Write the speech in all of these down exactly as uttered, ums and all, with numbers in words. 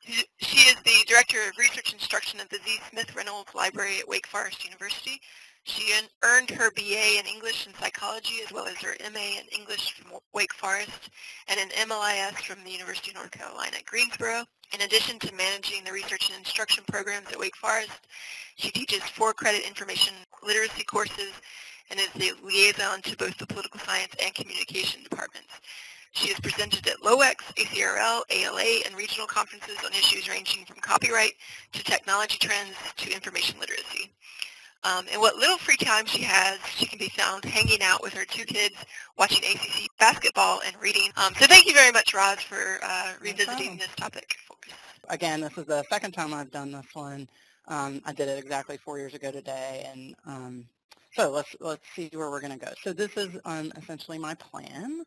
She is the Director of Research Instruction at the Z. Smith Reynolds Library at Wake Forest University. She earned her B A in English and Psychology as well as her M A in English from Wake Forest and an M L I S from the University of North Carolina at Greensboro. In addition to managing the research and instruction programs at Wake Forest, she teaches four-credit information literacy courses and is the liaison to both the political science and communication departments. She has presented at LOEX, A C R L, A L A, and regional conferences on issues ranging from copyright to technology trends to information literacy. Um, and what little free time she has, she can be found hanging out with her two kids, watching A C C basketball and reading. Um, so thank you very much, Roz, for uh, revisiting this topic for us. Again, this is the second time I've done this one. Um, I did it exactly four years ago today, and um, so let's let's see where we're going to go. So this is um, essentially my plan.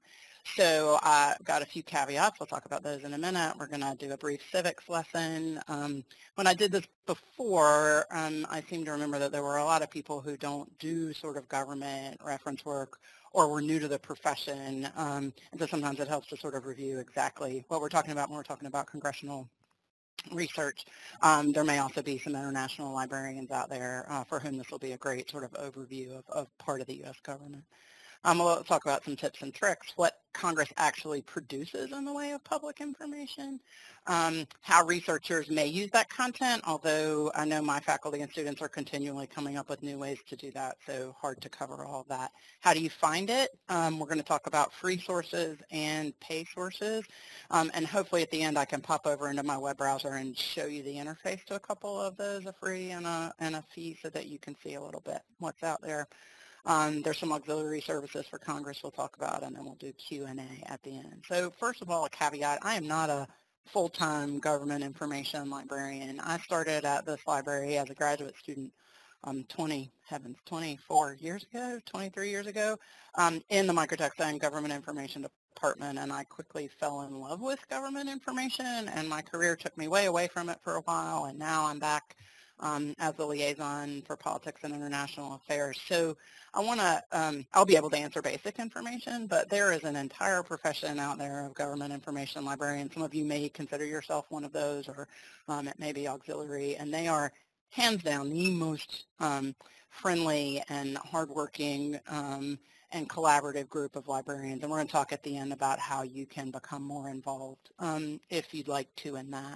So I've got a few caveats. We'll talk about those in a minute. We're going to do a brief civics lesson. Um, when I did this before, um, I seem to remember that there were a lot of people who don't do sort of government reference work or were new to the profession. Um, and so sometimes it helps to sort of review exactly what we're talking about when we're talking about congressional research. Um, there may also be some international librarians out there uh, for whom this will be a great sort of overview of, of part of the U S government. Um, we'll talk about some tips and tricks, what Congress actually produces in the way of public information, um, how researchers may use that content, although I know my faculty and students are continually coming up with new ways to do that, so hard to cover all of that. How do you find it? Um, we're going to talk about free sources and pay sources, um, and hopefully at the end I can pop over into my web browser and show you the interface to a couple of those, a free and a, and a fee, so that you can see a little bit what's out there. Um, there's some auxiliary services for Congress we'll talk about, and then we'll do Q and A at the end. So first of all, a caveat, I am not a full-time government information librarian. I started at this library as a graduate student um, twenty, heavens, twenty-four years ago, twenty-three years ago, um, in the microtext and government information department, and I quickly fell in love with government information, and my career took me way away from it for a while, and now I'm back Um, as a liaison for politics and international affairs. So I want to, um, I'll be able to answer basic information, but there is an entire profession out there of government information librarians. Some of you may consider yourself one of those, or um, it may be auxiliary, and they are hands down the most um, friendly and hardworking um, and collaborative group of librarians. And we're going to talk at the end about how you can become more involved um, if you'd like to in that.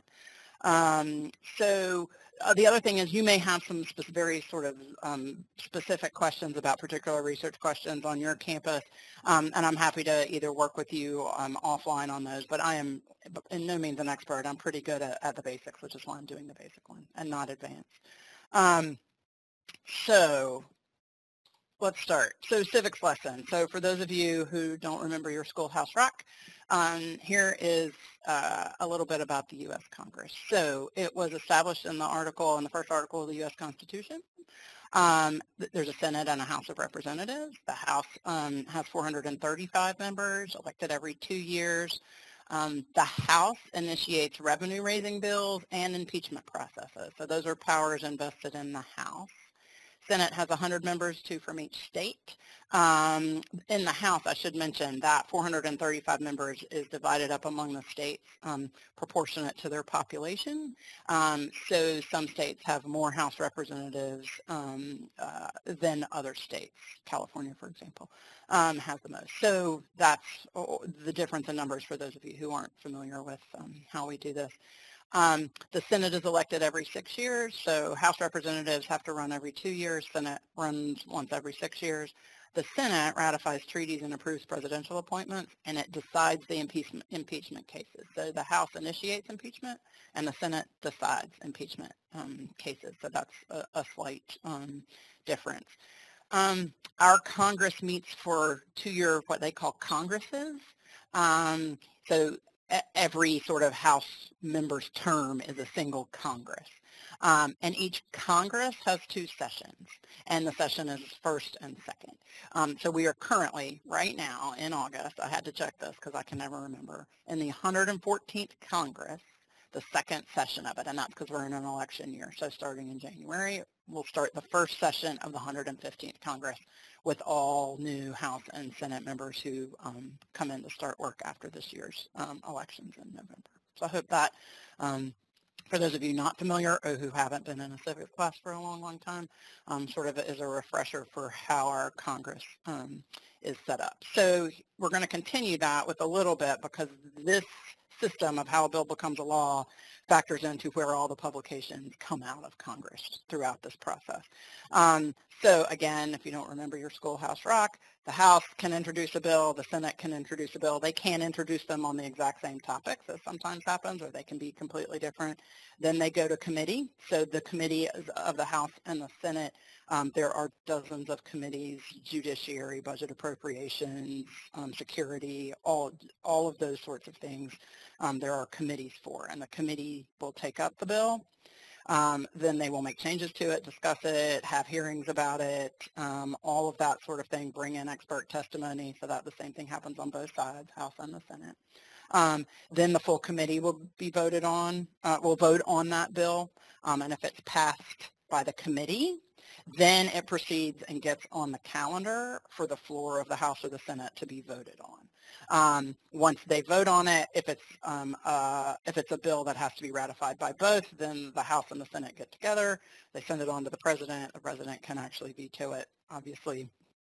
Um, so uh, the other thing is you may have some spe- very sort of um, specific questions about particular research questions on your campus, um, and I'm happy to either work with you um, offline on those, but I am in no means an expert. I'm pretty good at, at the basics, which is why I'm doing the basic one and not advanced. Um, so let's start. So civics lesson. So for those of you who don't remember your schoolhouse rock, um, here is uh, a little bit about the U S Congress. So it was established in the article, in the first article of the U S Constitution. Um, there's a Senate and a House of Representatives. The House um, has four hundred thirty-five members, elected every two years. Um, the House initiates revenue-raising bills and impeachment processes. So those are powers invested in the House. Senate has one hundred members, two from each state. Um, in the House, I should mention that four hundred thirty-five members is divided up among the states um, proportionate to their population. Um, so some states have more House representatives um, uh, than other states. California, for example, um, has the most. So that's oh, the difference in numbers for those of you who aren't familiar with um, how we do this. Um, the Senate is elected every six years, so House representatives have to run every two years. Senate runs once every six years. The Senate ratifies treaties and approves presidential appointments, and it decides the impeachment, impeachment cases. So the House initiates impeachment, and the Senate decides impeachment um, cases. So that's a, a slight um, difference. Um, our Congress meets for two-year, what they call Congresses. Um, so every sort of House member's term is a single Congress. Um, and each Congress has two sessions, and the session is first and second. Um, so we are currently, right now, in August, I had to check this because I can never remember, in the one hundred fourteenth Congress, the second session of it, and that's because we're in an election year. So starting in January, we'll start the first session of the one hundred fifteenth Congress with all new House and Senate members who um, come in to start work after this year's um, elections in November. So I hope that um, For those of you not familiar or who haven't been in a civics class for a long, long time, um, sort of as a refresher for how our Congress um, is set up. So we're going to continue that with a little bit because this system of how a bill becomes a law factors into where all the publications come out of Congress throughout this process. Um, so again, if you don't remember your schoolhouse rock, the House can introduce a bill, the Senate can introduce a bill. They can introduce them on the exact same topics, as sometimes happens, or they can be completely different. Then they go to committee. So the committee of the House and the Senate, um, there are dozens of committees, judiciary, budget appropriations, um, security, all, all of those sorts of things. Um, there are committees for, and the committee will take up the bill. Um, then they will make changes to it, discuss it, have hearings about it, um, all of that sort of thing, bring in expert testimony so that the same thing happens on both sides, House and the Senate. Um, then the full committee will be voted on, uh, will vote on that bill, um, and if it's passed by the committee, then it proceeds and gets on the calendar for the floor of the House or the Senate to be voted on. Um, once they vote on it, if it's um, uh, if it's a bill that has to be ratified by both, then the House and the Senate get together. They send it on to the President. The President can actually veto it, obviously,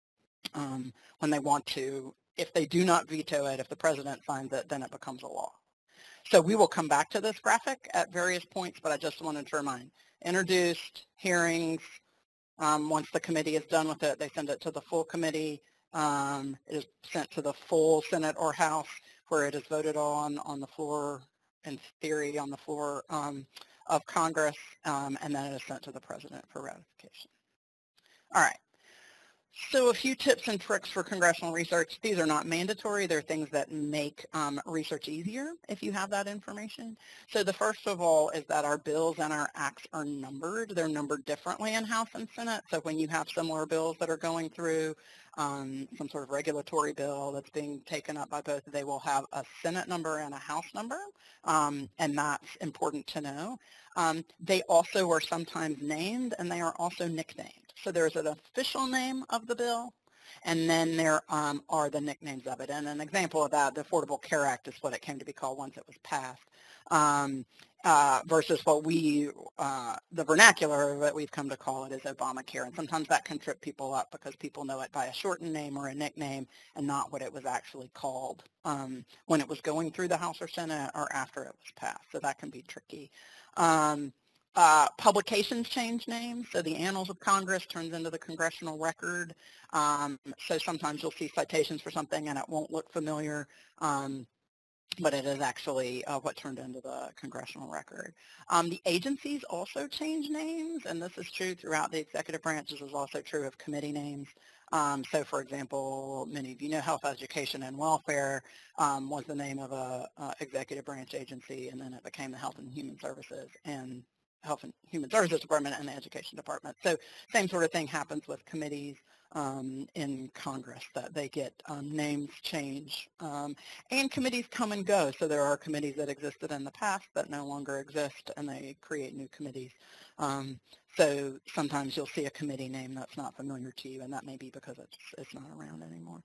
um, when they want to. If they do not veto it, if the President signs it, then it becomes a law. So we will come back to this graphic at various points, but I just wanted to remind, introduced, hearings, um, once the committee is done with it, they send it to the full committee. Um, it is sent to the full Senate or House where it is voted on on the floor, in theory, on the floor um, of Congress, um, and then it is sent to the President for ratification. All right. So a few tips and tricks for congressional research. These are not mandatory. They're things that make um, research easier if you have that information. So the first of all is that our bills and our acts are numbered. They're numbered differently in House and Senate. So when you have similar bills that are going through, um, some sort of regulatory bill that's being taken up by both, they will have a Senate number and a House number, um, and that's important to know. Um, they also are sometimes named, and they are also nicknamed. So there's an official name of the bill, and then there um, are the nicknames of it. And an example of that, the Affordable Care Act is what it came to be called once it was passed, um, uh, versus what we, uh, the vernacular that we've come to call it is Obamacare. And sometimes that can trip people up because people know it by a shortened name or a nickname and not what it was actually called um, when it was going through the House or Senate or after it was passed. So that can be tricky. Um, Uh, publications change names, so the Annals of Congress turns into the Congressional Record. Um, so sometimes you'll see citations for something and it won't look familiar, um, but it is actually uh, what turned into the Congressional Record. Um, the agencies also change names, and this is true throughout the executive branch. This is also true of committee names. Um, so, for example, many of you know Health, Education, and Welfare um, was the name of a, a executive branch agency, and then it became the Health and Human Services and Health and Human Services Department and the Education Department. So same sort of thing happens with committees um, in Congress, that they get um, names change. Um, and committees come and go. So there are committees that existed in the past that no longer exist, and they create new committees. Um, so sometimes you'll see a committee name that's not familiar to you, and that may be because it's, it's not around anymore.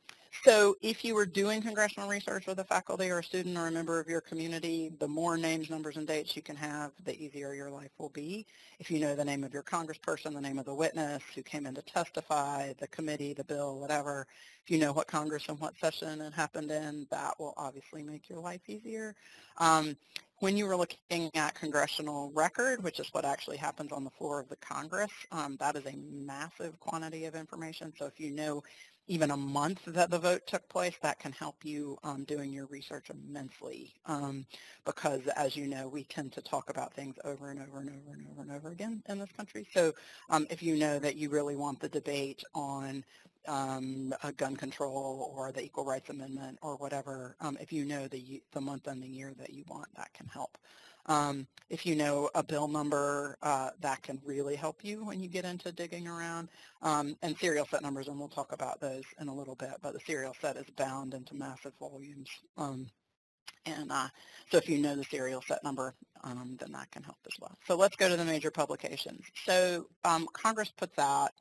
So if you were doing congressional research with a faculty or a student or a member of your community, the more names, numbers, and dates you can have, the easier your life will be. If you know the name of your congressperson, the name of the witness who came in to testify, the committee, the bill, whatever, if you know what Congress and what session it happened in, that will obviously make your life easier. Um, when you were looking at congressional record, which is what actually happens on the floor of the Congress, um, that is a massive quantity of information. So if you know even a month that the vote took place, that can help you um, doing your research immensely, um, because as you know, we tend to talk about things over and over and over and over and over again in this country. So um, if you know that you really want the debate on um, uh, gun control or the Equal Rights Amendment or whatever, um, if you know the, the month and the year that you want, that can help. Um, if you know a bill number, uh, that can really help you when you get into digging around. Um, and serial set numbers, and we'll talk about those in a little bit, but the serial set is bound into massive volumes. Um, and uh, so if you know the serial set number, um, then that can help as well. So let's go to the major publications. So um, Congress puts out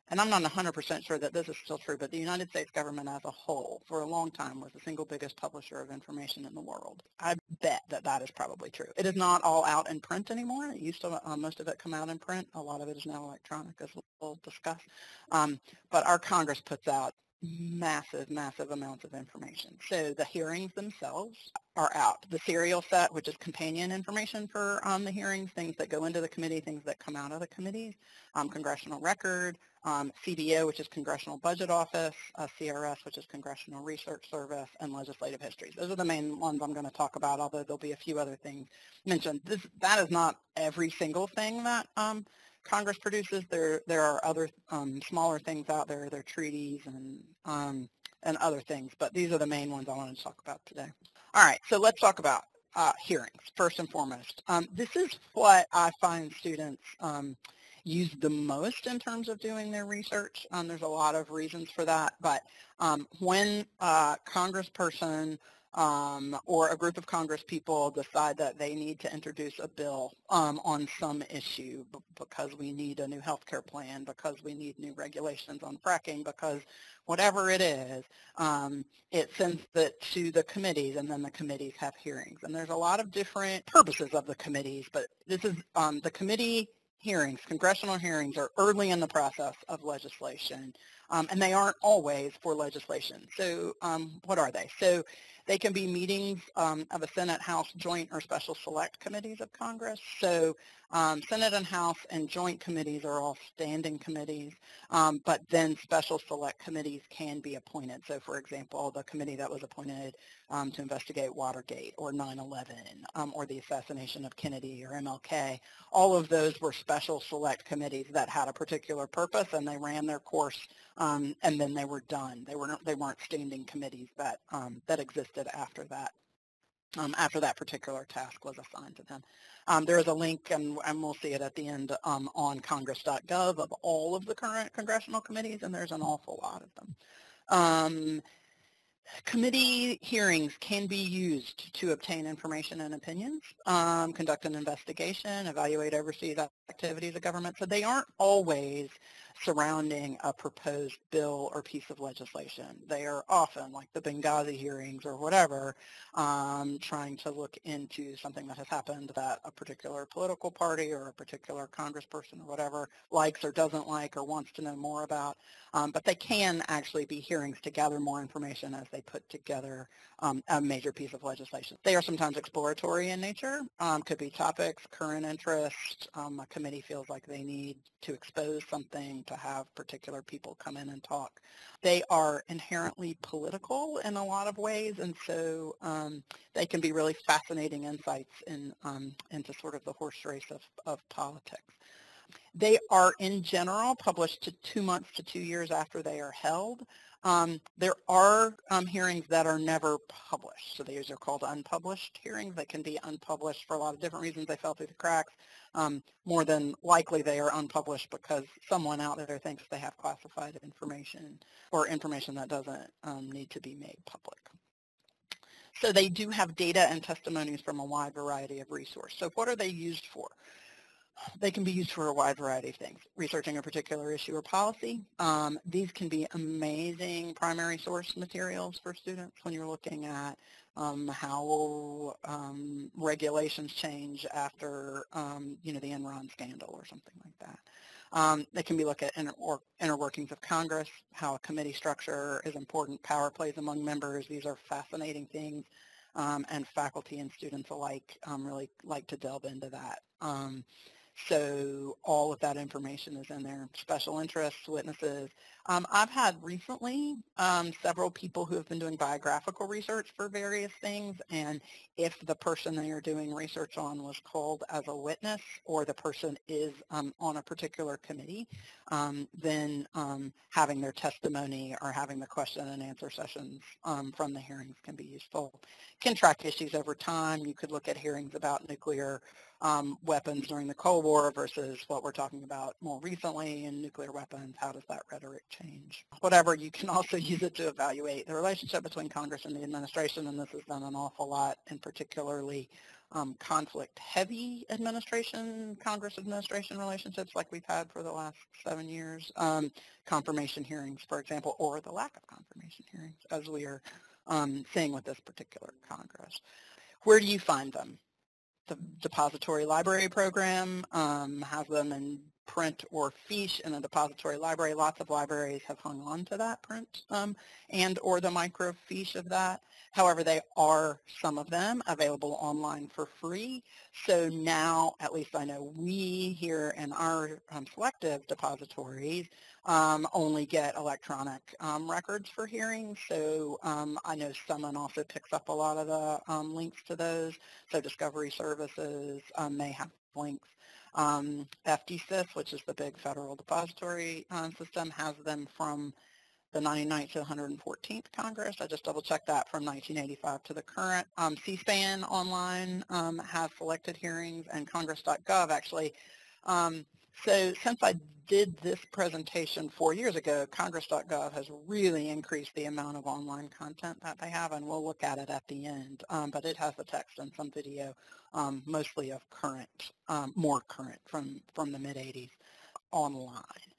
and I'm not one hundred percent sure that this is still true, but the United States government as a whole, for a long time, was the single biggest publisher of information in the world. I bet that that is probably true. It is not all out in print anymore. It used to, uh, most of it come out in print. A lot of it is now electronic, as we'll discuss. Um, but our Congress puts out massive, massive amounts of information. So the hearings themselves are out. The serial set, which is companion information for um, the hearings, things that go into the committee, things that come out of the committees, um, congressional record, um, C B O, which is Congressional Budget Office, uh, C R S, which is Congressional Research Service, and legislative histories. Those are the main ones I'm going to talk about, although there'll be a few other things mentioned. This, that is not every single thing that um, Congress produces. There, there are other um, smaller things out there. There are treaties and um, and other things, but these are the main ones I wanted to talk about today. All right, so let's talk about uh, hearings first and foremost. Um, this is what I find students um, use the most in terms of doing their research. Um, there's a lot of reasons for that, but um, when a congressperson Um, or a group of Congress people decide that they need to introduce a bill um, on some issue b- because we need a new health care plan, because we need new regulations on fracking, because whatever it is, um, it sends it to the committees, and then the committees have hearings. And there's a lot of different purposes of the committees, but this is um, the committee hearings, congressional hearings, are early in the process of legislation, um, and they aren't always for legislation. So um, what are they? So they can be meetings um, of a Senate, House, joint, or special select committees of Congress. So um, Senate and House and joint committees are all standing committees, um, but then special select committees can be appointed. So for example, the committee that was appointed um, to investigate Watergate or nine eleven um, or the assassination of Kennedy or M L K, all of those were special select committees that had a particular purpose, and they ran their course, um, and then they were done. They weren't, they weren't standing committees that, um, that existed after that. Um, after that particular task was assigned to them. Um, there is a link, and, and we'll see it at the end, um, on congress dot gov of all of the current congressional committees, and there's an awful lot of them. Um, Committee hearings can be used to obtain information and opinions, um, conduct an investigation, evaluate overseas activities of government. So they aren't always surrounding a proposed bill or piece of legislation. They are often, like the Benghazi hearings or whatever, um, trying to look into something that has happened that a particular political party or a particular congressperson or whatever likes or doesn't like or wants to know more about. Um, but they can actually be hearings to gather more information as they put together um, a major piece of legislation. They are sometimes exploratory in nature, um, could be topics, current interest. Um, a committee feels like they need to expose something, to have particular people come in and talk. They are inherently political in a lot of ways, and so um, they can be really fascinating insights in, um, into sort of the horse race of, of politics. They are, in general, published to two months to two years after they are held. Um, there are um, hearings that are never published, so these are called unpublished hearings. They can be unpublished for a lot of different reasons. They fell through the cracks. Um, more than likely, they are unpublished because someone out there thinks they have classified information or information that doesn't um, need to be made public. So they do have data and testimonies from a wide variety of resources. So what are they used for? They can be used for a wide variety of things. Researching a particular issue or policy. Um, these can be amazing primary source materials for students when you're looking at um, how um, regulations change after um, you know, the Enron scandal or something like that. Um, they can be looked at inner, or inner workings of Congress, how a committee structure is important, power plays among members. These are fascinating things, um, and faculty and students alike um, really like to delve into that. Um, So all of that information is in there. Special interests, witnesses. Um, I've had recently um, several people who have been doing biographical research for various things, and if the person they are doing research on was called as a witness, or the person is um, on a particular committee, um, then um, having their testimony or having the question and answer sessions um, from the hearings can be useful. can track issues over time. You could look at hearings about nuclear um, weapons during the Cold War versus what we're talking about more recently in nuclear weapons. How does that rhetoric change? Whatever, you can also use it to evaluate the relationship between Congress and the administration, and this has done an awful lot, and particularly um, conflict-heavy administration, Congress administration relationships like we've had for the last seven years, um, confirmation hearings, for example, or the lack of confirmation hearings, as we are um, seeing with this particular Congress. Where do you find them? The depository library program um, has them in print or fiche in a depository library. Lots of libraries have hung on to that print um, and or the microfiche of that. However, they are, some of them, available online for free. So now, at least I know we here in our um, selective depositories um, only get electronic um, records for hearings. So um, I know someone also picks up a lot of the um, links to those. So Discovery Services um, may have links. Um, F D S I S, which is the big federal depository um, system, has them from the ninety-ninth to one hundred fourteenth Congress. I just double checked that from nineteen eighty-five to the current. Um, C-SPAN online um, has selected hearings, and congress dot gov actually. Um, so since I did this presentation four years ago, congress dot gov has really increased the amount of online content that they have, and we'll look at it at the end. Um, but it has the text and some video, um, mostly of current, um, more current from, from the mid eighties online.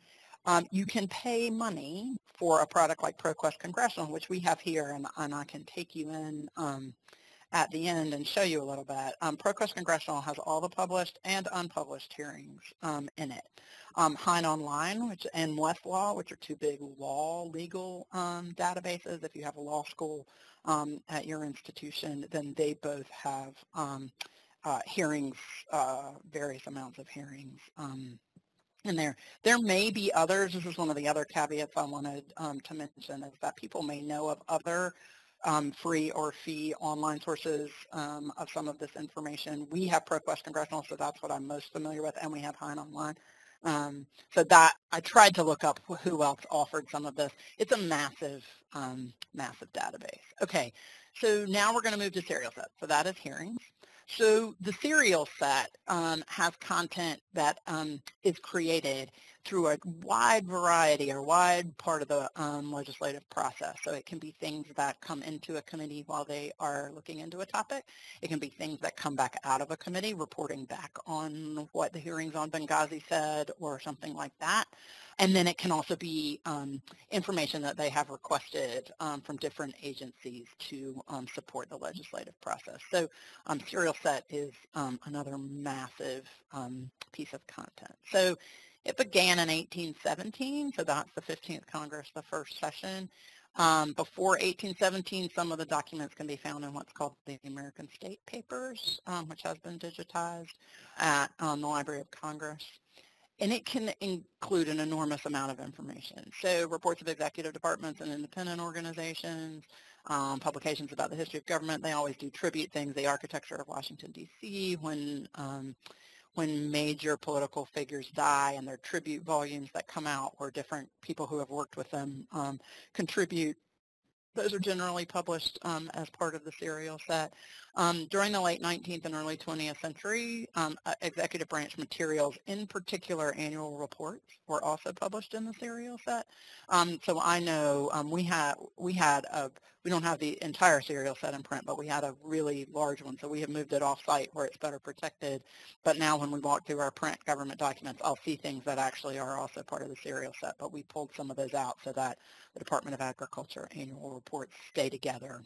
Um, you can pay money for a product like ProQuest Congressional, which we have here, and, and I can take you in um, at the end and show you a little bit. Um, ProQuest Congressional has all the published and unpublished hearings um, in it. Um, Hein Online which, and Westlaw, which are two big law legal um, databases. If you have a law school um, at your institution, then they both have um, uh, hearings, uh, various amounts of hearings. Um, And there, there may be others. This is one of the other caveats I wanted um, to mention, is that people may know of other um, free or fee online sources um, of some of this information. We have ProQuest Congressional, so that's what I'm most familiar with, and we have Hein Online. Um, so that, I tried to look up who else offered some of this. It's a massive, um, massive database. Okay, so now we're going to move to serial sets. So that is hearings. So the serial set um, has content that um, is created through a wide variety or wide part of the um, legislative process. So it can be things that come into a committee while they are looking into a topic. It can be things that come back out of a committee reporting back on what the hearings on Benghazi said or something like that. And then it can also be um, information that they have requested um, from different agencies to um, support the legislative process. So um, serial set is um, another massive um, piece of content. So it began in eighteen seventeen, so that's the fifteenth Congress, the first session. Um, before eighteen seventeen, some of the documents can be found in what's called the American State Papers, um, which has been digitized at um, the Library of Congress. And it can include an enormous amount of information. So reports of executive departments and independent organizations, um, publications about the history of government. They always do tribute things, the architecture of Washington, D C, when, um, when major political figures die, and their tribute volumes that come out where different people who have worked with them um, contribute. Those are generally published um, as part of the serial set. Um, during the late nineteenth and early twentieth century, um, uh, executive branch materials, in particular annual reports, were also published in the serial set. Um, so I know um, we had, we had a, we don't have the entire serial set in print, but we had a really large one. So we have moved it off-site where it's better protected. But now when we walk through our print government documents, I'll see things that actually are also part of the serial set. But we pulled some of those out so that the Department of Agriculture annual reports stay together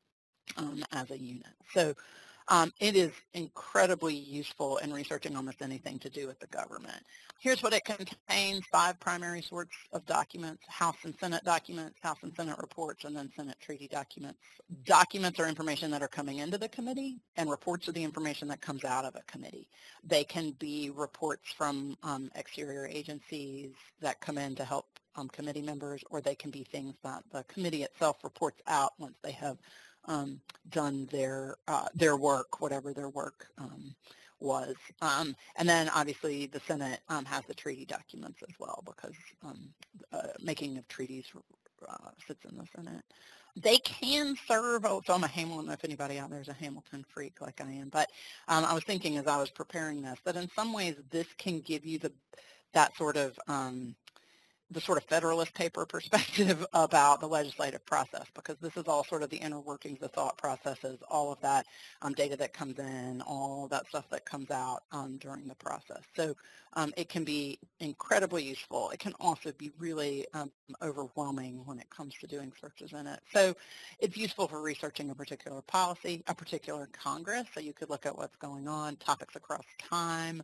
um, as a unit. So um, it is incredibly useful in researching almost anything to do with the government. Here's what it contains: five primary sorts of documents: House and Senate documents, House and Senate reports, and then Senate treaty documents. Documents are information that are coming into the committee, and reports are the information that comes out of a committee. They can be reports from um, exterior agencies that come in to help Um, committee members, or they can be things that the committee itself reports out once they have um, done their uh, their work, whatever their work um, was. Um, and then obviously the Senate um, has the treaty documents as well, because um, uh, making of treaties uh, sits in the Senate. They can serve, oh, so I'm a Hamilton, I don't know if anybody out there is a Hamilton freak like I am, but um, I was thinking as I was preparing this that in some ways this can give you the that sort of um, the sort of Federalist paper perspective about the legislative process, because this is all sort of the inner workings, the thought processes, all of that um, data that comes in, all that stuff that comes out um, during the process. So um, it can be incredibly useful. It can also be really um, overwhelming when it comes to doing searches in it. So it's useful for researching a particular policy, a particular Congress, so you could look at what's going on, topics across time,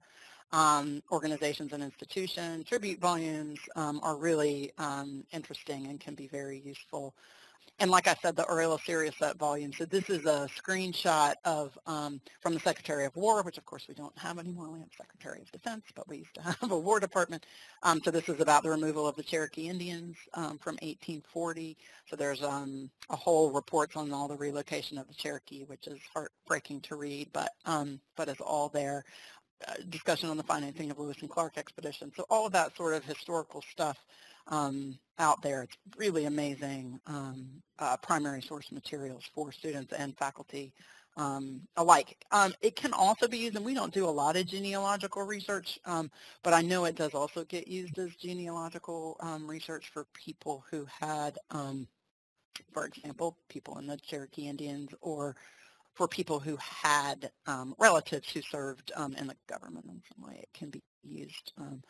um, organizations and institutions. Tribute volumes um, are really um, interesting and can be very useful. And like I said, the Aurelia Serious Set volume. So this is a screenshot of um, from the Secretary of War, which of course we don't have anymore. We have Secretary of Defense, but we used to have a War Department. Um, so this is about the removal of the Cherokee Indians um, from eighteen forty. So there's um, a whole report on all the relocation of the Cherokee, which is heartbreaking to read, but um, but it's all there. Uh, discussion on the financing of Lewis and Clark expedition. So all of that sort of historical stuff um, out there. It's really amazing um, uh, primary source materials for students and faculty um, alike. Um, it can also be used, and we don't do a lot of genealogical research, um, but I know it does also get used as genealogical um, research for people who had, um, for example, people in the Cherokee Indians, or for people who had um, relatives who served um, in the government in some way. It can be used. Um,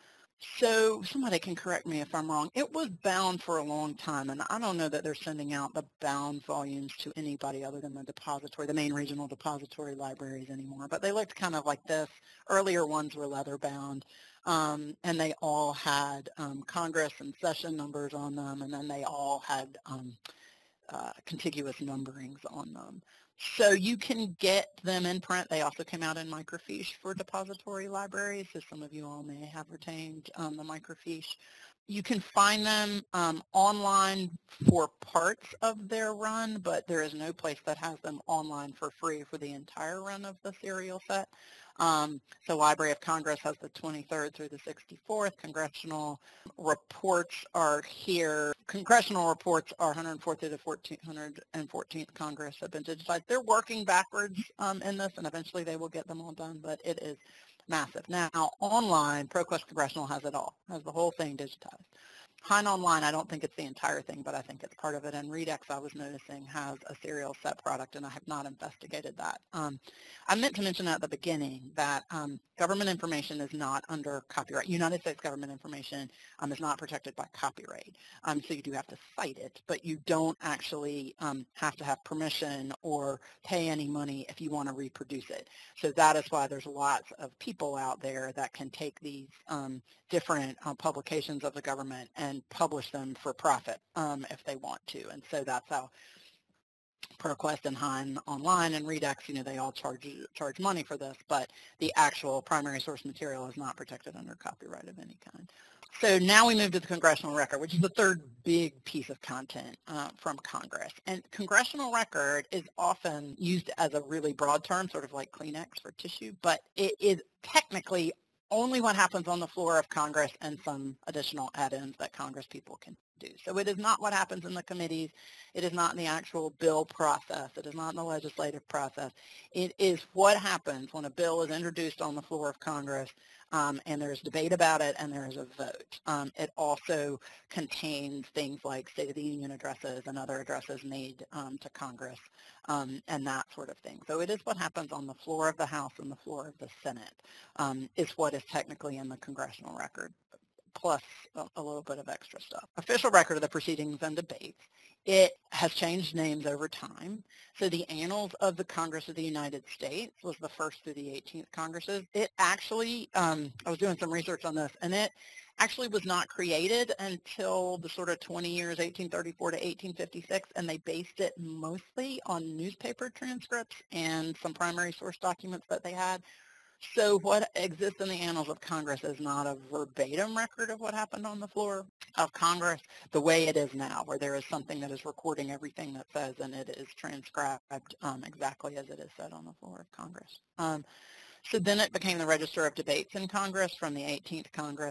so somebody can correct me if I'm wrong. It was bound for a long time, and I don't know that they're sending out the bound volumes to anybody other than the depository, the main regional depository libraries anymore, but they looked kind of like this. Earlier ones were leather bound, um, and they all had um, Congress and session numbers on them, and then they all had um, uh, contiguous numberings on them. So you can get them in print. They also came out in microfiche for depository libraries, so some of you all may have retained um, the microfiche. You can find them um, online for parts of their run, but there is no place that has them online for free for the entire run of the serial set. Um, so Library of Congress has the twenty-third through the sixty-fourth. Congressional reports are here. Congressional reports are one hundred fourth through the one hundred fourteenth Congress have been digitized. They're working backwards um, in this, and eventually they will get them all done, but it is massive. Now, online, ProQuest Congressional has it all, has the whole thing digitized. Hein Online, I don't think it's the entire thing, but I think it's part of it. And Redux, I was noticing, has a serial set product, and I have not investigated that. Um, I meant to mention at the beginning that um, government information is not under copyright. United States government information um, is not protected by copyright. Um, so you do have to cite it, but you don't actually um, have to have permission or pay any money if you want to reproduce it. So that is why there's lots of people out there that can take these um, different uh, publications of the government and publish them for profit um, if they want to. And so that's how ProQuest and Hein Online and Redux, you know, they all charge charge money for this, but the actual primary source material is not protected under copyright of any kind. So now we move to the Congressional Record, which is the third big piece of content uh, from Congress. And Congressional Record is often used as a really broad term, sort of like Kleenex for tissue, but it is technically only what happens on the floor of Congress and some additional add-ins that Congress people can do. So it is not what happens in the committees. It is not in the actual bill process. It is not in the legislative process. It is what happens when a bill is introduced on the floor of Congress um, and there's debate about it and there is a vote. Um, it also contains things like State of the Union addresses and other addresses made um, to Congress um, and that sort of thing. So it is what happens on the floor of the House and the floor of the Senate um, is what is technically in the Congressional Record, plus a, a little bit of extra stuff. Official record of the proceedings and debates. It has changed names over time. So the Annals of the Congress of the United States was the first through the eighteenth Congresses. It actually, um, I was doing some research on this, and it actually was not created until the sort of twenty years, eighteen thirty-four to eighteen fifty-six, and they based it mostly on newspaper transcripts and some primary source documents that they had. So what exists in the Annals of Congress is not a verbatim record of what happened on the floor of Congress the way it is now, where there is something that is recording everything that says, and it is transcribed um, exactly as it is said on the floor of Congress. Um, so then it became the Register of Debates in Congress from the eighteenth Congress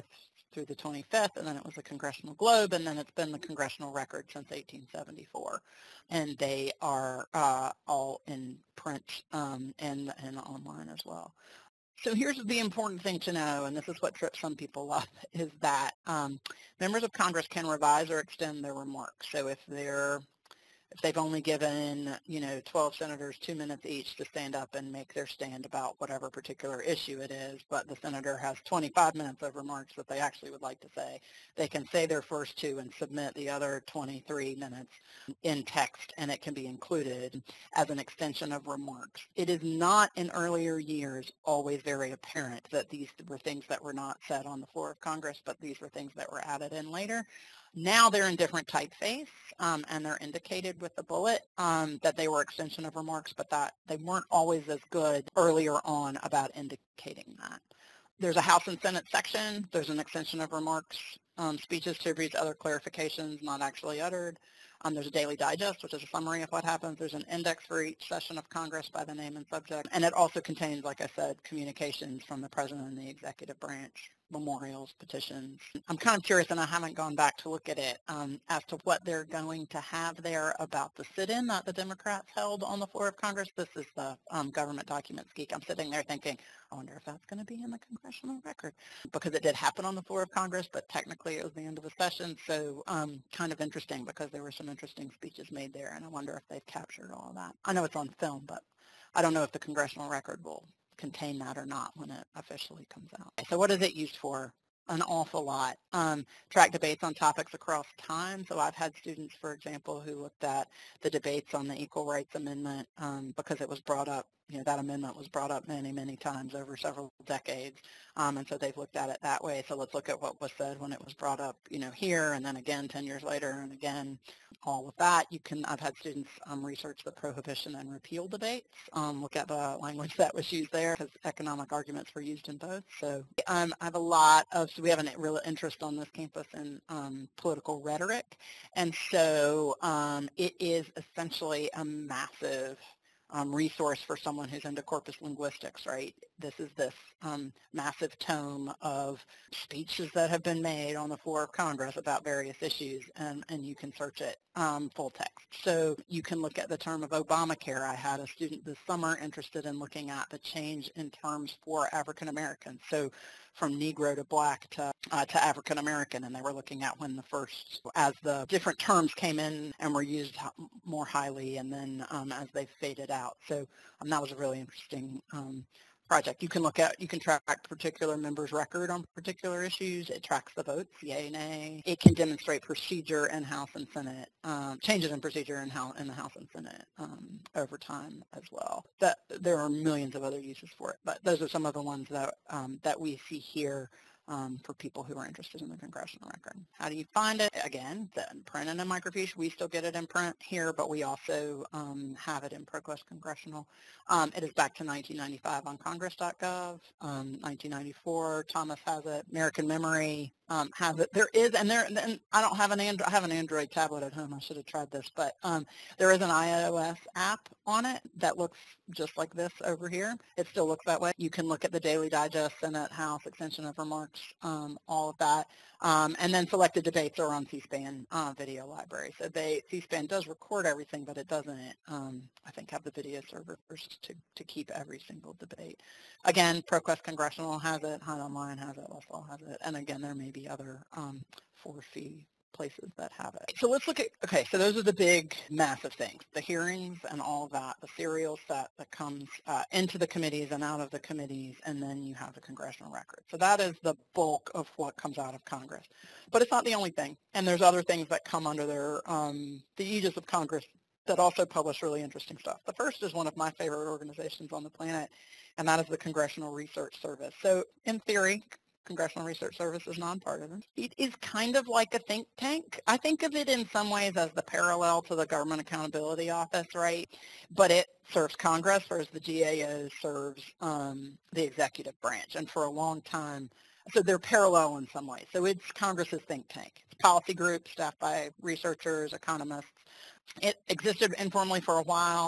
through the twenty-fifth, and then it was the Congressional Globe, and then it's been the Congressional Record since eighteen seventy-four. And they are uh, all in print um, and, and online as well. So here's the important thing to know, and this is what trips some people up, is that um, members of Congress can revise or extend their remarks. So if they're If they've only given, you know, twelve senators two minutes each to stand up and make their stand about whatever particular issue it is, but the senator has twenty-five minutes of remarks that they actually would like to say, they can say their first two and submit the other twenty-three minutes in text, and it can be included as an extension of remarks. It is not in earlier years always very apparent that these were things that were not said on the floor of Congress, but these were things that were added in later. Now they're in different typeface, um, and they're indicated with the bullet um, that they were extension of remarks, but that they weren't always as good earlier on about indicating that. There's a House and Senate section. There's an extension of remarks, um, speeches, tributes, other clarifications not actually uttered. Um, there's a daily digest, which is a summary of what happens. There's an index for each session of Congress by the name and subject. And it also contains, like I said, communications from the President and the executive branch, memorials, petitions. I'm kind of curious, and I haven't gone back to look at it, um, as to what they're going to have there about the sit-in that the Democrats held on the floor of Congress. This is the um, government documents geek. I'm sitting there thinking, I wonder if that's going to be in the Congressional Record, because it did happen on the floor of Congress, but technically it was the end of the session, so um, kind of interesting because there were some interesting speeches made there, and I wonder if they've captured all of that. I know it's on film, but I don't know if the Congressional Record will contain that or not when it officially comes out. So what is it used for? An awful lot. Um, track debates on topics across time. So I've had students, for example, who looked at the debates on the Equal Rights Amendment um, because it was brought up, you know, that amendment was brought up many, many times over several decades. Um, and so they've looked at it that way. So let's look at what was said when it was brought up, you know, here, and then again ten years later, and again, all of that. You can, I've had students um, research the prohibition and repeal debates, um, look at the language that was used there, because economic arguments were used in both. So um, I have a lot of, so we have a real interest on this campus in um, political rhetoric. And so um, it is essentially a massive Um, resource for someone who's into corpus linguistics, right? This is this um, massive tome of speeches that have been made on the floor of Congress about various issues, and, and you can search it um, full text. So you can look at the term of Obamacare. I had a student this summer interested in looking at the change in terms for African Americans. So from Negro to Black to, uh, to African American, and they were looking at when the first, as the different terms came in and were used more highly, and then um, as they faded out. So um, that was a really interesting um, project. You can look at, you can track particular members' record on particular issues. It tracks the votes, yay, nay. It can demonstrate procedure in House and Senate, um, changes in procedure in, how, in the House and Senate um, over time as well. That, there are millions of other uses for it, but those are some of the ones that, um, that we see here Um, for people who are interested in the Congressional Record. How do you find it? Again, the print and in microfiche. We still get it in print here, but we also um, have it in ProQuest Congressional. Um, it is back to nineteen ninety-five on congress dot gov. Um, nineteen ninety-four, Thomas has it. American Memory um, has it. There is, and there, and I don't have an Android. I have an Android tablet at home. I should have tried this, but um, there is an iOS app on it that looks just like this over here. It still looks that way. You can look at the Daily Digest, Senate, House, extension of remarks, um, all of that. Um, and then selected debates are on C-SPAN uh, video library. So they, C-SPAN does record everything, but it doesn't, um, I think, have the video servers to, to keep every single debate. Again, ProQuest Congressional has it, Hunt Online has it, Westlaw has it, and again, there may be other um, for-fee places that have it. So let's look at, okay, so those are the big, massive things, the hearings and all of that, the serial set that comes uh, into the committees and out of the committees, and then you have the Congressional Record. So that is the bulk of what comes out of Congress. But it's not the only thing, and there's other things that come under their, um, the aegis of Congress that also publish really interesting stuff. The first is one of my favorite organizations on the planet, and that is the Congressional Research Service. So in theory, Congressional Research Service is nonpartisan. It is kind of like a think tank. I think of it in some ways as the parallel to the Government Accountability Office, right? But it serves Congress, whereas the G A O serves um, the executive branch. And for a long time, so they're parallel in some ways. So it's Congress's think tank. It's a policy group staffed by researchers, economists. It existed informally for a while.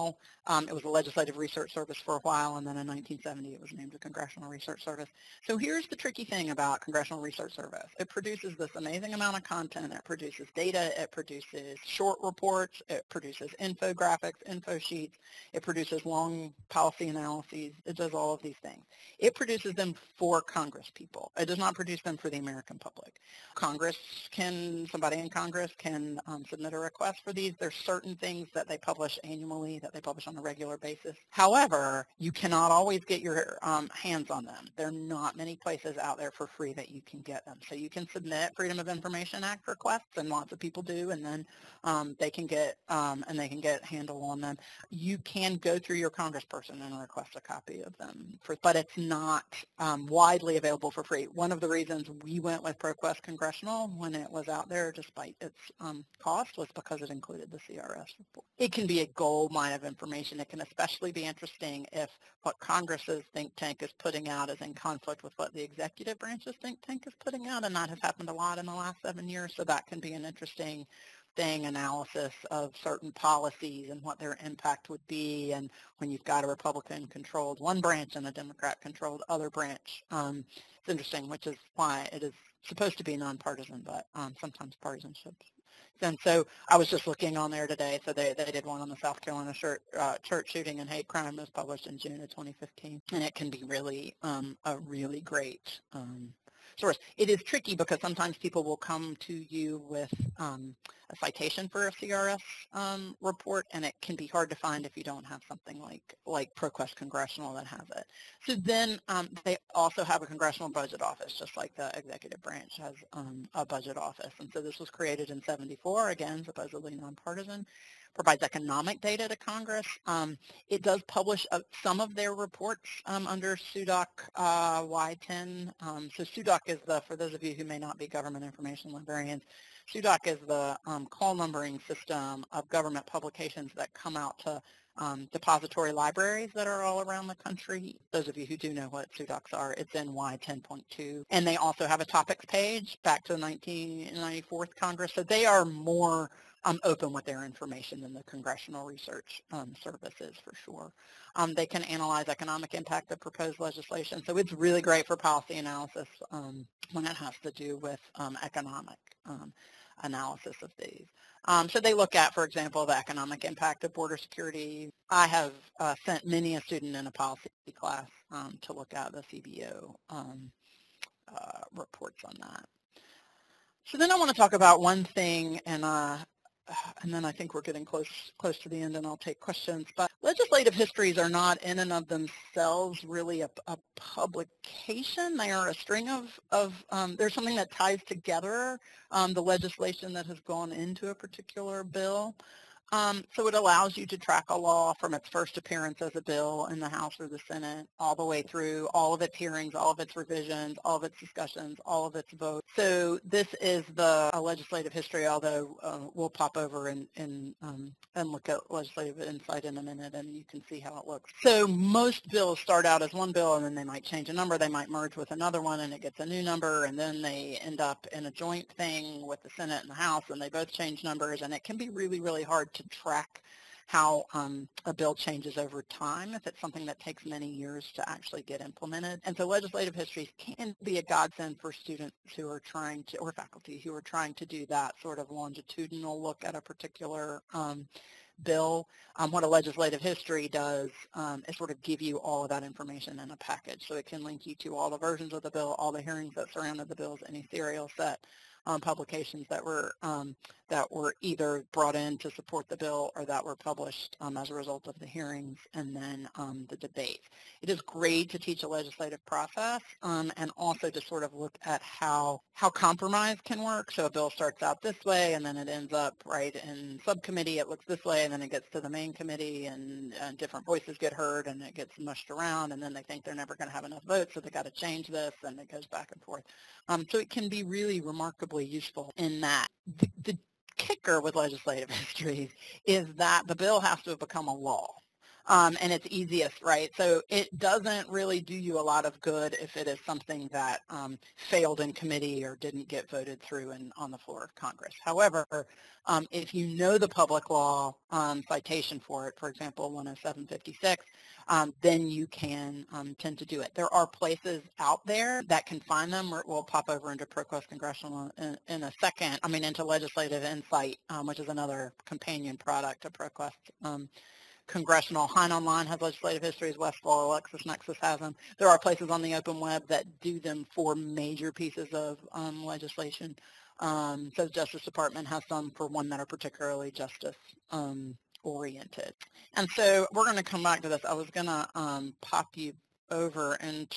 Um, it was a legislative research service for a while, and then in nineteen seventy it was named a Congressional Research Service. So here's the tricky thing about Congressional Research Service. It produces this amazing amount of content. It produces data. It produces short reports. It produces infographics, info sheets. It produces long policy analyses. It does all of these things. It produces them for Congress people. It does not produce them for the American public. Congress can, somebody in Congress can um, submit a request for these. There's certain things that they publish annually, that they publish on a regular basis. However, you cannot always get your um, hands on them. There are not many places out there for free that you can get them. So you can submit Freedom of Information Act requests, and lots of people do, and then um, they can get um, and they can get handle on them. You can go through your congressperson and request a copy of them, for, but it's not um, widely available for free. One of the reasons we went with ProQuest Congressional when it was out there, despite its um, cost, was because it included the C R S report. It can be a gold mine of information. It can especially be interesting if what Congress's think tank is putting out is in conflict with what the executive branch's think tank is putting out, and that has happened a lot in the last seven years, so that can be an interesting thing, analysis of certain policies and what their impact would be, and when you've got a Republican-controlled one branch and a Democrat-controlled other branch. Um, it's interesting, which is why it is supposed to be nonpartisan, but um, sometimes partisanship. And so I was just looking on there today, so they, they did one on the South Carolina church, uh, church shooting and hate crime. It was published in June of twenty fifteen, and it can be really um, a really great um, source. It is tricky because sometimes people will come to you with um, a citation for a C R S um, report, and it can be hard to find if you don't have something like, like ProQuest Congressional that has it. So then um, they also have a Congressional Budget Office, just like the executive branch has um, a budget office. And so this was created in seventy-four, again, supposedly nonpartisan, provides economic data to Congress. Um, it does publish uh, some of their reports um, under S U D O C uh, Y ten. Um, so S U D O C is the, for those of you who may not be government information librarians, S U D O C is the um, call numbering system of government publications that come out to um, depository libraries that are all around the country. Those of you who do know what S U D O Cs are, it's in Y ten point two. And they also have a topics page back to the nineteen ninety-fourth Congress. So they are more um, open with their information than the Congressional Research um, Service is, for sure. Um, they can analyze economic impact of proposed legislation. So it's really great for policy analysis um, when it has to do with um, economic um, analysis of these. Um, so they look at, for example, the economic impact of border security. I have uh, sent many a student in a policy class um, to look at the C B O um, uh, reports on that. So then I want to talk about one thing, and uh, and then I think we're getting close close to the end, and I'll take questions. But legislative histories are not in and of themselves really a, a publication. They are a string of, of um, there's something that ties together um, the legislation that has gone into a particular bill. Um, so it allows you to track a law from its first appearance as a bill in the House or the Senate all the way through all of its hearings, all of its revisions, all of its discussions, all of its votes. So this is the uh, legislative history, although uh, we'll pop over and, and, um, and look at legislative insight in a minute, and you can see how it looks. So most bills start out as one bill, and then they might change a number. They might merge with another one, and it gets a new number, and then they end up in a joint thing with the Senate and the House, and they both change numbers, and it can be really, really hard to track how um, a bill changes over time if it's something that takes many years to actually get implemented. And so legislative histories can be a godsend for students who are trying to, or faculty who are trying to do that sort of longitudinal look at a particular um, bill. Um, what a legislative history does um, is sort of give you all of that information in a package. So it can link you to all the versions of the bill, all the hearings that surrounded the bills, any serial set Um, publications that were um, that were either brought in to support the bill or that were published um, as a result of the hearings, and then um, the debate. It is great to teach a legislative process um, and also to sort of look at how how compromise can work. So a bill starts out this way, and then it ends up right in subcommittee. It looks this way, and then it gets to the main committee, and, and different voices get heard, and it gets mushed around, and then they think they're never going to have enough votes, so they got to change this, and it goes back and forth. Um, so it can be really remarkable useful in that. The, the kicker with legislative histories is that the bill has to have become a law. Um, and it's easiest, right? So it doesn't really do you a lot of good if it is something that um, failed in committee or didn't get voted through in, on the floor of Congress. However, um, if you know the public law um, citation for it, for example, one oh seven fifty-six, um, then you can um, tend to do it. There are places out there that can find them. We'll pop over into ProQuest Congressional in, in a second. I mean, into Legislative Insight, um, which is another companion product to ProQuest. Um, Congressional. Hein Online has legislative histories. Westlaw, LexisNexis has them. There are places on the open web that do them for major pieces of um, legislation. Um, so the Justice Department has some for one that are particularly justice um, oriented. And so we're going to come back to this. I was going to um, pop you over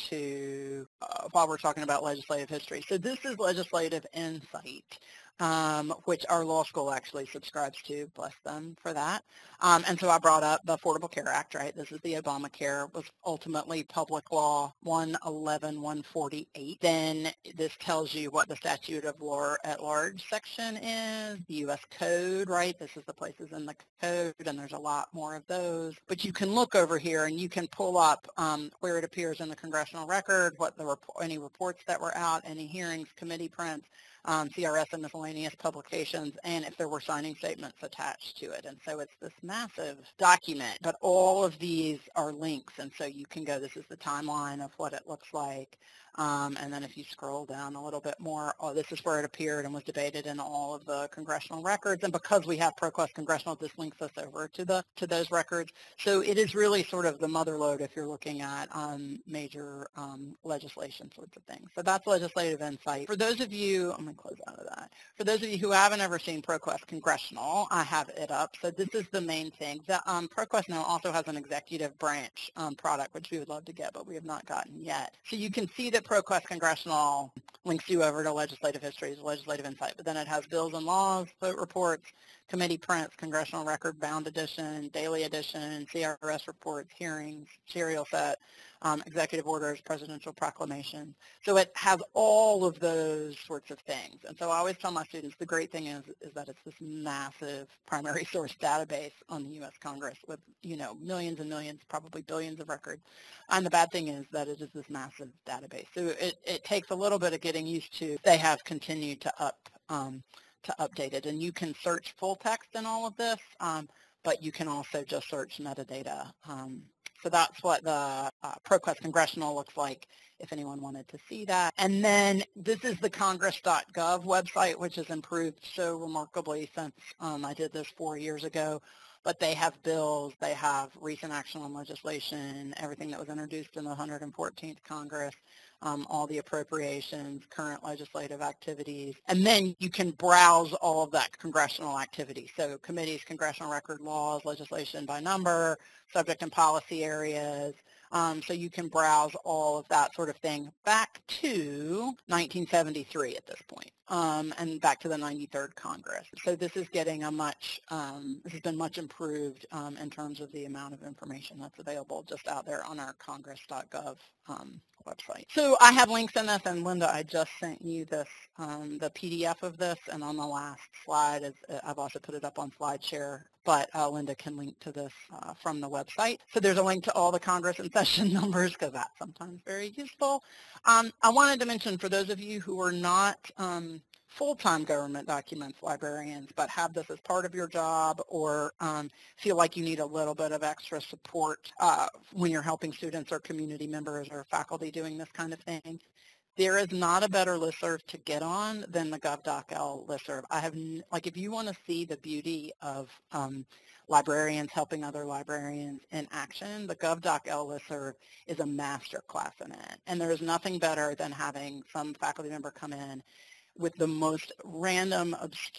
into, uh, while we're talking about legislative history. So this is Legislative Insight, um, which our law school actually subscribes to, bless them for that. Um, and so I brought up the Affordable Care Act, right? This is the Obamacare, was ultimately Public Law one eleven one forty-eight. Then this tells you what the statute of law at large section is, the U S Code, right? This is the places in the code, and there's a lot more of those. But you can look over here and you can pull up um, where it appears in the congressional record, what the rep- any reports that were out, any hearings, committee prints, Um, C R S and miscellaneous publications, and if there were signing statements attached to it. And so it's this massive document, but all of these are links, and so you can go, this is the timeline of what it looks like, um, and then if you scroll down a little bit more, oh, this is where it appeared and was debated in all of the congressional records, and because we have ProQuest Congressional, this links us over to the to those records. So it is really sort of the mother lode if you're looking at um, major um, legislation sorts of things. So that's Legislative Insight. For those of you, I'm going to close out of that. For those of you who haven't ever seen ProQuest Congressional, I have it up. So this is the main thing. The, um, ProQuest now also has an executive branch um, product, which we would love to get, but we have not gotten yet. So you can see that ProQuest Congressional links you over to Legislative Histories, Legislative Insight, but then it has bills and laws, vote reports, committee prints, Congressional Record Bound Edition, Daily Edition, C R S reports, hearings, serial set, um, executive orders, presidential proclamation. So it has all of those sorts of things. And so I always tell my students the great thing is, is that it's this massive primary source database on the U S Congress with, you know, millions and millions, probably billions of records. And the bad thing is that it is this massive database. So it, it takes a little bit of getting used to. They have continued to up um, to update it. And you can search full text in all of this, um, but you can also just search metadata. Um, so that's what the uh, ProQuest Congressional looks like if anyone wanted to see that. And then this is the congress dot gov website, which has improved so remarkably since um, I did this four years ago. But they have bills, they have recent action on legislation, everything that was introduced in the one hundred fourteenth Congress, um, all the appropriations, current legislative activities, and then you can browse all of that congressional activity. So committees, congressional record laws, legislation by number, subject and policy areas. Um, so you can browse all of that sort of thing back to nineteen seventy-three at this point, um, and back to the ninety-third Congress. So this is getting a much, um, this has been much improved um, in terms of the amount of information that's available just out there on our congress dot gov um, website. So I have links in this, and Linda, I just sent you this, um, the P D F of this, and on the last slide, is, I've also put it up on SlideShare, but uh, Linda can link to this uh, from the website. So there's a link to all the Congress and session numbers, because that's sometimes very useful. Um, I wanted to mention, for those of you who are not um, full-time government documents librarians, but have this as part of your job, or um, feel like you need a little bit of extra support uh, when you're helping students or community members or faculty doing this kind of thing, there is not a better listserv to get on than the GovDocL listserv. I have, like, if you want to see the beauty of um, librarians helping other librarians in action, the GovDocL listserv is a master class in it. And there is nothing better than having some faculty member come in with the most random,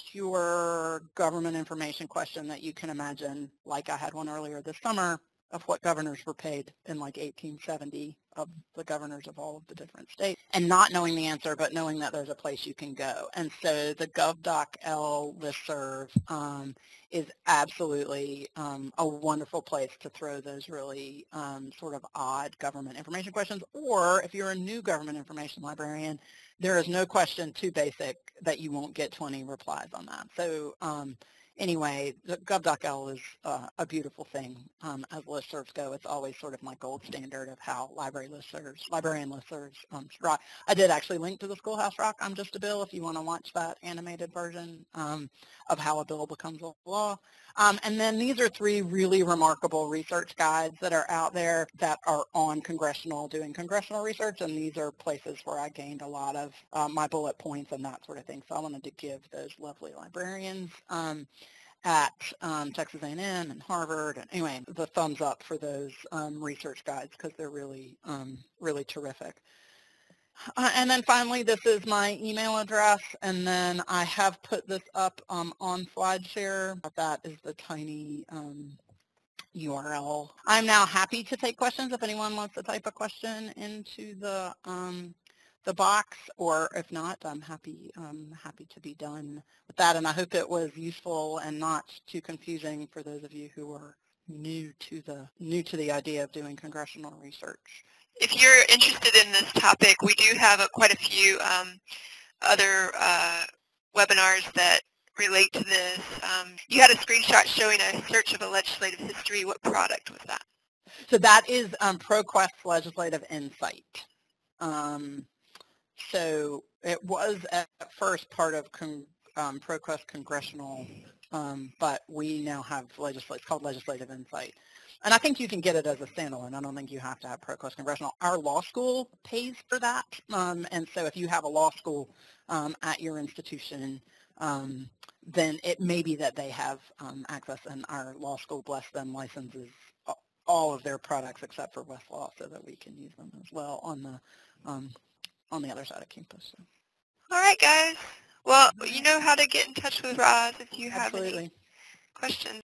obscure government information question that you can imagine, like I had one earlier this summer, of what governors were paid in like eighteen seventy of the governors of all of the different states, and not knowing the answer, but knowing that there's a place you can go. And so the GovDocL listserv um, is absolutely um, a wonderful place to throw those really um, sort of odd government information questions. Or if you're a new government information librarian, there is no question too basic that you won't get twenty replies on that. So um, anyway, the gov dot L is uh, a beautiful thing um, as listservs go. It's always sort of my gold standard of how library listservs, librarian listservs um, should rock. I did actually link to the Schoolhouse Rock, I'm Just a Bill, if you want to watch that animated version um, of how a bill becomes a law. Um, and then these are three really remarkable research guides that are out there that are on Congressional, doing Congressional research, and these are places where I gained a lot of uh, my bullet points and that sort of thing. So I wanted to give those lovely librarians um, at um, Texas A and M and Harvard, and anyway, the thumbs up for those um, research guides because they're really, um, really terrific. Uh, and then finally, this is my email address, and then I have put this up um, on SlideShare. That is the tiny um, U R L. I'm now happy to take questions if anyone wants to type a question into the um, the box, or if not, I'm happy um, happy to be done with that. And I hope it was useful and not too confusing for those of you who are new to the new to the idea of doing congressional research. If you're interested in this topic, we do have a, quite a few um, other uh, webinars that relate to this. Um, you had a screenshot showing a search of a legislative history. What product was that? So that is um, ProQuest Legislative Insight. Um, so it was at first part of con um, ProQuest Congressional, um, but we now have legislative, it's called Legislative Insight. And I think you can get it as a standalone. I don't think you have to have ProQuest Congressional. Our law school pays for that. Um, and so if you have a law school um, at your institution, um, then it may be that they have um, access, and our law school, bless them, licenses all of their products except for Westlaw so that we can use them as well on the um, on the other side of campus. So. All right, guys. Well, you know how to get in touch with Roz if you have Absolutely. any questions.